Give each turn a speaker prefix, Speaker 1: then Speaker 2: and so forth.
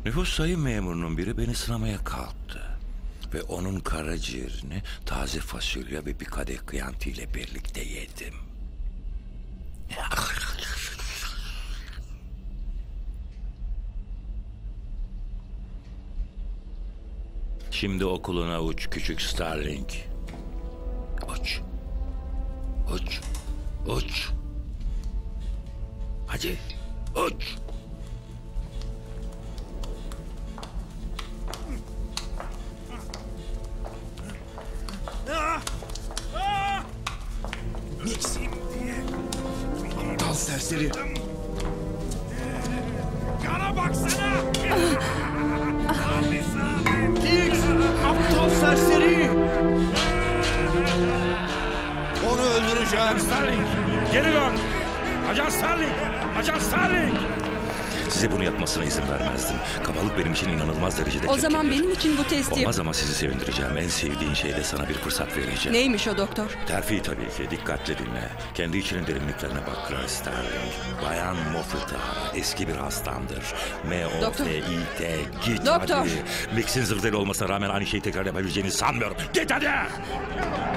Speaker 1: Nüfus sayım memurunun biri beni sınamaya kalktı. Ve onun karaciğerini taze fasulye ve bir kadeh kıyanti ile birlikte yedim. Şimdi okuluna uç küçük Starling. Uç. Uç. Uç. Hadi uç.
Speaker 2: Aptal serseri.
Speaker 3: Kana baksana!
Speaker 2: Nix! Aptal serseri! Onu öldüreceğim.
Speaker 3: Starling! Geri dön! Ajan Starling! Ajan Starling!
Speaker 1: Size bunu yapmasına izin vermezdim. Kabalık benim için inanılmaz derecede
Speaker 4: O zaman
Speaker 1: çirkindir.
Speaker 4: benim için bu testi yap.
Speaker 1: Olmaz ama sizi sevindireceğim. En sevdiğin şeyde sana bir fırsat vereceğim.
Speaker 4: Neymiş o doktor?
Speaker 1: Terfi tabii ki. Dikkatle dinle. Kendi içinin derinliklerine bak Kral Starling. Bayan Moffat'ı ara. Eski bir hastamdır. M-O-F-I-T. Git
Speaker 4: Doktor.
Speaker 1: hadi. Mix'in zırdeli olmasına rağmen aynı şeyi tekrar yapabileceğini sanmıyorum. Git hadi!